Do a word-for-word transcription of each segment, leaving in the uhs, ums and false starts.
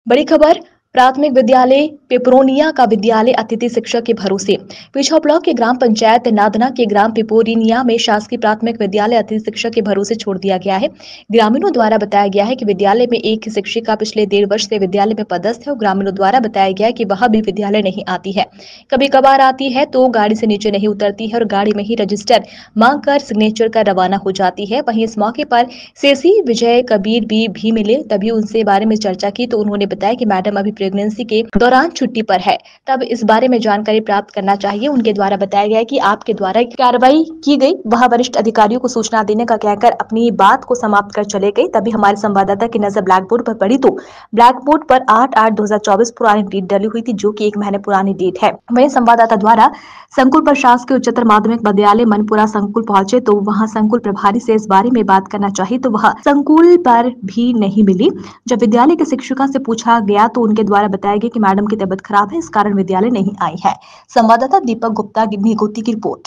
बड़ी खबर प्राथमिक विद्यालय पिपरोनिया का विद्यालय अतिथि शिक्षक के भरोसे। पिछवा ब्लॉक के ग्राम पंचायत नादना के ग्राम पिपरोनिया में शासकीय प्राथमिक विद्यालय अतिथि शिक्षक के भरोसे छोड़ दिया गया है। ग्रामीणों द्वारा बताया गया है कि विद्यालय में एक ही शिक्षिका पिछले डेढ़ वर्ष से विद्यालय में पदस्थ है और ग्रामीणों द्वारा बताया गया है कि वह भी विद्यालय नहीं आती है। कभी कभार आती है तो गाड़ी से नीचे नहीं उतरती है और गाड़ी में ही रजिस्टर मांग कर सिग्नेचर कर रवाना हो जाती है। वहीं इस मौके पर सेसी विजय कबीर भी, भी मिले, तभी उनसे बारे में चर्चा की तो उन्होंने बताया कि मैडम अभी प्रेगनेंसी के दौरान छुट्टी पर है, तब इस बारे में जानकारी प्राप्त करना चाहिए। उनके द्वारा बताया गया कि आपके द्वारा कार्रवाई की गई, वह वरिष्ठ अधिकारियों को सूचना देने का कहकर अपनी बात को समाप्त कर चले गए। तभी हमारे संवाददाता की नजर ब्लैक बोर्ड पर पड़ी तो ब्लैक बोर्ड पर आठ आठ दो हजार चौबीस पुरानी डेट डली हुई थी, जो कि एक महीने पुरानी डेट है। वहीं संवाददाता द्वारा संकुल पर शासकीय उच्चतर माध्यमिक विद्यालय मनपुरा संकुल पहुंचे तो वहां संकुल प्रभारी से इस बारे में बात करना चाहिए तो वह संकुल पर भी नहीं मिली। जब विद्यालय के शिक्षिका से पूछा गया तो उनके द्वारा बताया गया कि मैडम की तबीयत खराब है, इस कारण विद्यालय नहीं आई है। संवाददाता दीपक गुप्ता निगोती की रिपोर्ट।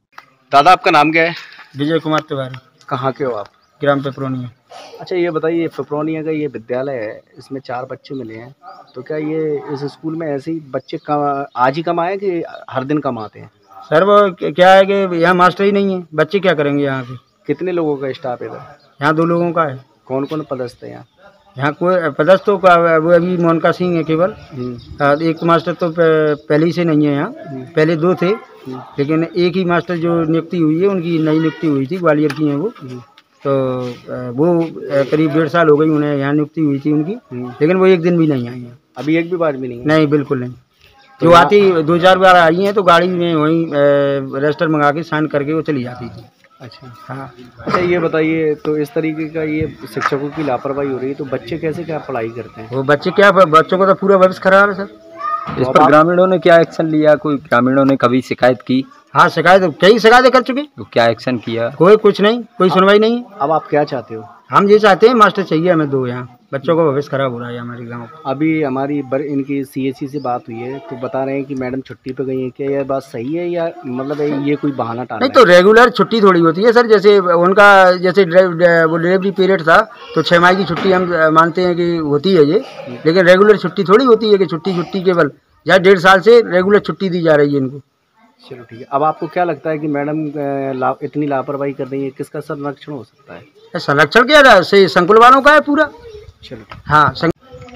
दादा आपका नाम क्या है? विजय कुमार तिवारी। कहाँ के हो आप? ग्राम पिपरोनिया। अच्छा ये बताइए, पिपरोनिया का ये विद्यालय है, इसमें चार बच्चे मिले हैं, तो क्या ये इस स्कूल में ऐसे ही बच्चे कम आज ही कम आए कि हर दिन कम आते हैं? सर वो क्या है कि यहाँ मास्टर ही नहीं है, बच्चे क्या करेंगे यहाँ पे? कितने लोगों का स्टाफ है इधर? यहाँ दो लोगों का है। कौन कौन पदस्थ है यहाँ? यहाँ कोई पदस्थों का वो अभी मोनिका सिंह है केवल। एक मास्टर तो पहले ही से नहीं है यहाँ, पहले दो थे, लेकिन एक ही मास्टर जो नियुक्ति हुई है, उनकी नई नियुक्ति हुई थी, ग्वालियर की है वो, तो वो करीब डेढ़ साल हो गई उन्हें यहाँ नियुक्ति हुई थी उनकी, लेकिन वो एक दिन भी नहीं आई है। अभी एक भी बार भी नहीं? नहीं, बिल्कुल नहीं। जो आती दो चार बार आई हैं तो गाड़ी में वहीं रजिस्टर मंगा के साइन करके वो चली जाती थी। अच्छा हाँ। अच्छा ये बताइए, तो इस तरीके का ये शिक्षकों की लापरवाही हो रही है, तो बच्चे कैसे क्या पढ़ाई करते हैं? वो बच्चे क्या, बच्चों का तो पूरा भविष्य खराब है सर। इस पर ग्रामीणों ने क्या एक्शन लिया? कोई ग्रामीणों ने कभी शिकायत की? हाँ, शिकायत कई शिकायतें कर चुके। तो क्या एक्शन किया? कोई कुछ नहीं, कोई सुनवाई नहीं। अब आप क्या चाहते हो? हम ये चाहते हैं मास्टर चाहिए हमें दो, यहाँ बच्चों का भविष्य खराब हो रहा है हमारे गाँव। अभी हमारी बर इनकी सीएससी से बात हुई है तो बता रहे हैं कि मैडम छुट्टी पे गई है, क्या यह बात सही है या मतलब ये कोई बहाना टाल? नहीं, तो रेगुलर छुट्टी थोड़ी होती है सर। जैसे उनका जैसे वो डिलीवरी पीरियड था तो छः माह की छुट्टी हम मानते हैं कि होती है ये, लेकिन रेगुलर छुट्टी थोड़ी होती है कि छुट्टी छुट्टी केवल या डेढ़ साल से रेगुलर छुट्टी दी जा रही है इनको। चलो ठीक है। अब आपको क्या लगता है कि मैडम ला, इतनी लापरवाही कर रही है, किसका संरक्षण हो सकता है? संरक्षण क्या रहा से संकुल वालों का है पूरा। चलो हाँ। सर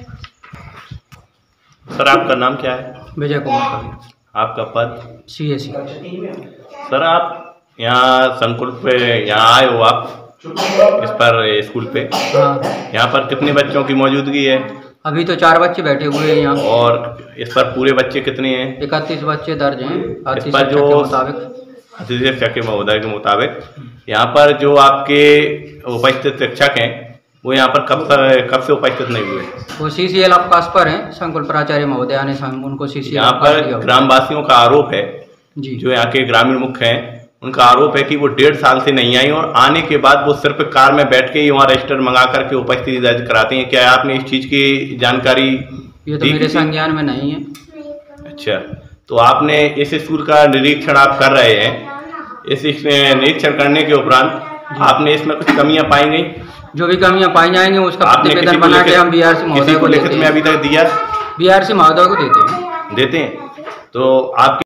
आपका नाम क्या है? विजय कुमार। आपका पद? C S C. सर आप यहाँ संकुल पे यहाँ आए हो, आप इस पर स्कूल पे? हाँ। यहाँ पर कितने बच्चों की मौजूदगी है? अभी तो चार बच्चे बैठे हुए हैं यहाँ। और इस पर पूरे बच्चे कितने हैं? इकतीस बच्चे दर्ज हैं इस पर जो अतिथि शिक्षक के महोदय के मुताबिक यहाँ पर जो आपके उपस्थित शिक्षक हैं वो यहाँ पर कब से कब से उपस्थित नहीं हुए? वो सी सी एल अवकाश पर हैं, संकुल प्राचार्य महोदय ने उनको सी सी एल यहाँ पर ग्रामवासियों का आरोप है जी, जो यहाँ के ग्रामीण मुख्य हैं, उनका आरोप है कि वो डेढ़ साल से नहीं आई और आने के बाद वो सिर्फ कार में बैठ के ही वहाँ रजिस्टर मंगा करके उपस्थिति दर्ज कराती हैं। क्या आपने इस चीज़ की जानकारी? ये तो मेरे संज्ञान में नहीं है। अच्छा, तो आपने इस स्कूल का निरीक्षण आप कर रहे हैं, इस निरीक्षण करने के उपरांत आपने इसमें कुछ कमियां पाई गई? जो भी कमियां पाई जाएंगी उसका प्रतिवेदन बना के हम बी आर सी महोदय को लिखित में अभी तक दिया? बी आर सी महोदय को देते हैं देते हैं तो आप